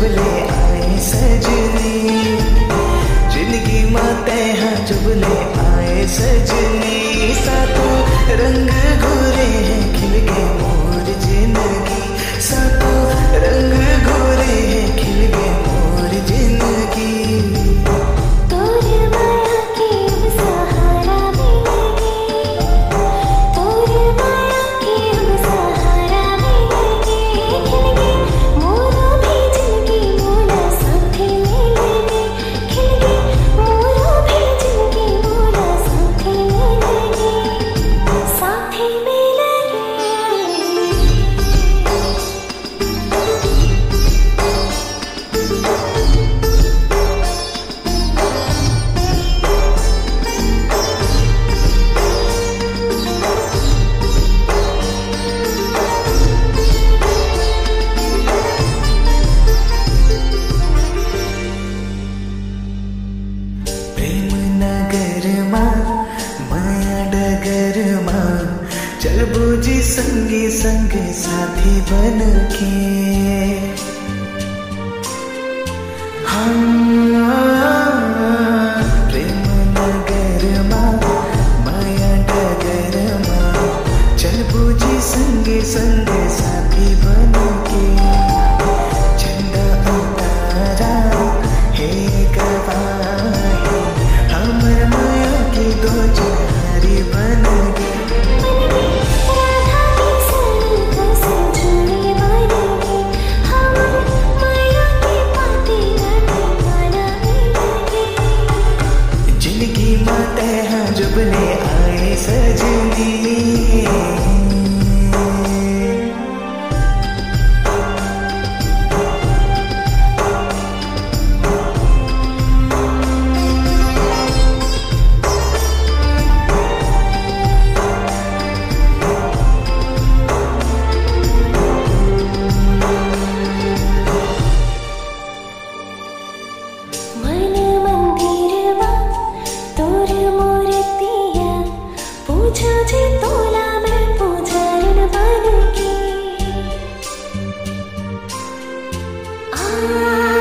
ले आए सजनी, जिंदगी माते हैं जब ले आए सजनी। सातों रंग गोरे हैं खिल के मोर जिंदगी, सातों रंग गोरे हैं खिल के मोर जिंदगी। चल बूझी संगी संग साथी बन के, प्रेम नगर माया डगर चल बूझी संगी संग साथी बन के। चंदा उतारा हे गवाही हमर माया की दो चिनारी बन गई। जिंदगी माते हैं जब ले आए सजनी, पूजा